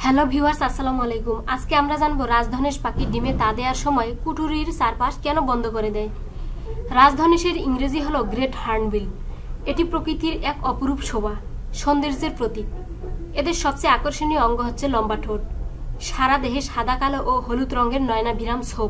Hello viewers, আসসালামু আলাইকুম। আজকে আমরা জানবো রাজধনেশ পাখি ডিমে তা দেওয়ার সময় কুঠুরির চারপাশ কেন বন্ধ করে দেয়। রাজধনেশের ইংরেজি হলো গ্রেট হর্নবিল। এটি প্রকৃতির এক অপরূপ শোভা, সৌন্দর্যের প্রতীক। এদের সবচেয়ে আকর্ষণীয় অঙ্গ হচ্ছে লম্বা ঠোঁট, সারা দেহে সাদা কালো ও হলুদ রঙের নয়নাভিরাম ছোপ।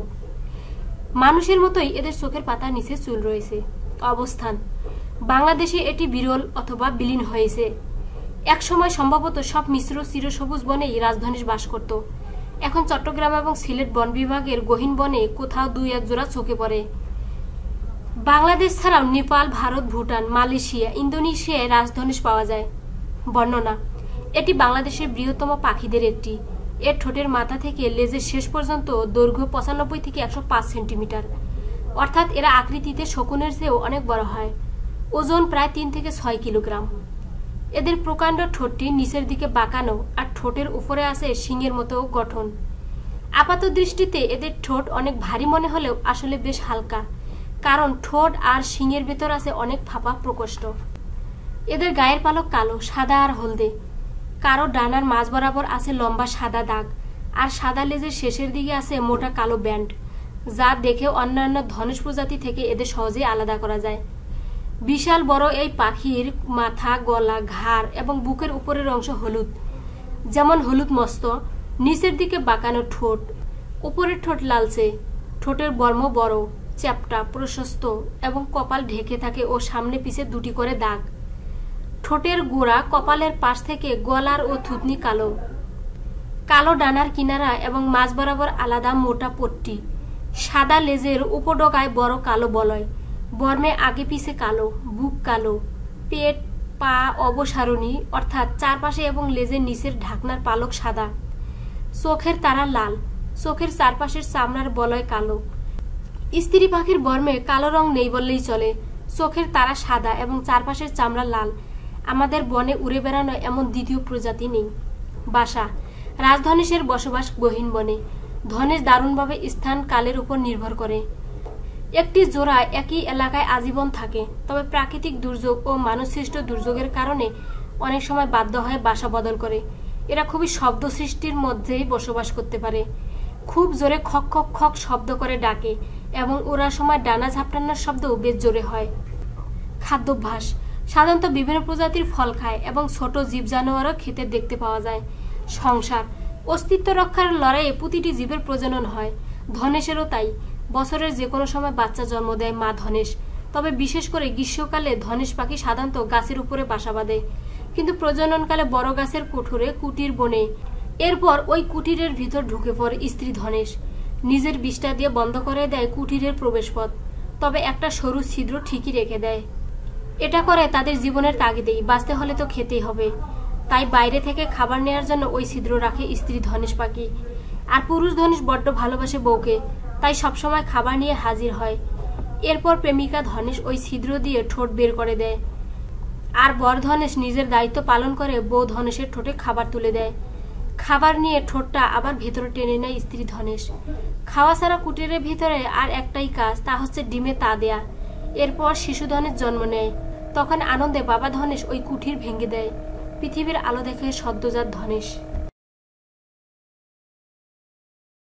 মানুষের মতোই এদের চোখের পাতার নিচে চুল রয়েছে। অবস্থান: বাংলাদেশে এটি বিরল অথবা বিলীন হয়েছে। এক সময় সম্ভবত সব মিশ্র চিরসবুজ বনেই রাজধনেশ বাস করত। এখন চট্টগ্রাম এবং সিলেট বন বিভাগের গহীন বনে কোথাও দুই এক জোড়া চোখে পড়ে। বাংলাদেশ ছাড়াও নেপাল, ভারত, ভুটান, মালয়েশিয়া, ইন্দোনেশিয়ায় রাজধনেশ পাওয়া যায়। বর্ণনা: এটি বাংলাদেশের বৃহত্তম পাখিদের একটি। এর ঠোঁটের মাথা থেকে লেজের শেষ পর্যন্ত দৈর্ঘ্য 95 থেকে 105 সেন্টিমিটার, অর্থাৎ এরা আকৃতিতে শকুনের চেয়েও অনেক বড় হয়। ওজন প্রায় 3 থেকে 6 কিলোগ্রাম। এদের প্রকাণ্ড ঠোঁটটি নিচের দিকে বাঁকানো আর ঠোঁটের উপরে আছে শিংয়ের মতো গঠন। আপাত দৃষ্টিতে এদের ঠোঁট অনেক ভারী মনে হলেও আসলে বেশ হালকা, কারণ ঠোঁট আর শিংয়ের ভেতর আছে অনেক ফাঁপা প্রকোষ্ঠ। এদের গায়ের পালক কালো, সাদা আর হলদে। কারো ডানার মাঝ বরাবর আছে লম্বা সাদা দাগ, আর সাদা লেজের শেষের দিকে আছে মোটা কালো ব্যান্ড, যা দেখে অন্যান্য ধনেশ প্রজাতি থেকে এদের সহজেই আলাদা করা যায়। বিশাল বড় এই পাখির মাথা, গলা, ঘাড় এবং বুকের উপরের অংশ হলুদ, যেমন হলুদ মস্ত। নিচের দিকে বাঁকানো ঠোঁট, উপরের ঠোঁট লালচে। ঠোঁটের বর্ম বড়, চ্যাপ্টা, প্রশস্ত এবং কপাল ঢেকে থাকে ও সামনে পিছে দুটি করে দাগ। ঠোঁটের গোড়া কপালের পাশ থেকে গলার ও থুতনি কালো। কালো ডানার কিনারা এবং মাঝ বরাবর আলাদা মোটা পট্টি। সাদা লেজের উপডগায় বড় কালো বলয়। বর্মে আগে পিছে কালো, বুক কালো। পেট, পা অবসারণী অর্থাৎ চারপাশে এবং লেজের নিচের ঢাকনার পালক সাদা। চোখের তারা লাল, চোখের চারপাশের চামড়ার বলয় কালো। স্ত্রী পাখির বর্মে কালো রং নেই বললেই চলে। চোখের তারা সাদা এবং চারপাশের চামড়া লাল। আমাদের বনে উড়ে বেড়ানো এমন দ্বিতীয় প্রজাতি নেই। বাসা: রাজধনেশের বসবাস গহীন বনে। ধনেশ দারুণভাবে স্থান কালের উপর নির্ভর করে। একটি জোড়া একই এলাকায় আজীবন থাকে, তবে প্রাকৃতিক দুর্যোগ ও মানবসৃষ্ট দুর্যোগের কারণে অনেক সময় বাধ্য হয়ে বাসা বদল করে। এরা খুবই শব্দ সৃষ্টির মধ্যেই বসবাস করতে পারে। খুব জোরে খক খক খক শব্দ করে ডাকে এবং ওড়ার সময় ডানা ঝাপটানোর শব্দও বেশ জোরে হয়। খাদ্যাভ্যাস: সাধারণত বিভিন্ন প্রজাতির ফল খায় এবং ছোট জীব জানোয়ারও খেতে দেখতে পাওয়া যায়। সংসার: অস্তিত্ব রক্ষার লড়াইয়ে প্রতিটি জীবের প্রজনন হয়। ধনেশেরও তাই। বছরের যে কোনো সময় বাচ্চা জন্ম দেয় মা ধনেশ। তবে বিশেষ করে গ্রীষ্মকালে ধনেশ পাখি সাধারণত গাছের উপরে বাসা বাঁধে, কিন্তু প্রজননকালে বড় গাছের কোঠরে কুটির বনে। এরপর ওই কুটিরের ভিতর ঢুকে পড়ে স্ত্রী ধনেশ। নিজের বিষ্ঠা দিয়ে বন্ধ করে দেয় কুটিরের প্রবেশপথ, তবে একটা সরু ছিদ্র ঠিকই রেখে দেয়। এটা করে তাদের জীবনের তাগিদেই, বাঁচতে হলে তো খেতেই হবে। তাই বাইরে থেকে খাবার নেওয়ার জন্য ওই ছিদ্র রাখে স্ত্রী ধনেশ পাখি। আর পুরুষ ধনেশ বড্ড ভালোবাসে বউকে, তাই সবসময় খাবার নিয়ে হাজির হয়। এরপর প্রেমিকা ধনেশ ওই ছিদ্র দিয়ে ঠোঁট বের করে দেয়, আর বর ধনেশ নিজের দায়িত্ব পালন করে বউ ধনেশের ঠোঁটে খাবার তুলে দেয়। খাবার নিয়ে ঠোঁটটা আবার ভেতরে টেনে নেয় স্ত্রী ধনেশ। খাওয়া ছাড়া কুটিরের ভিতরে আর একটাই কাজ, তা হচ্ছে ডিমে তা দেয়া। এরপর শিশু ধনেশ জন্ম নেয়। তখন আনন্দে বাবা ধনেশ ওই কুঠির ভেঙে দেয়। পৃথিবীর আলো দেখে সদ্যজাত ধনেশ।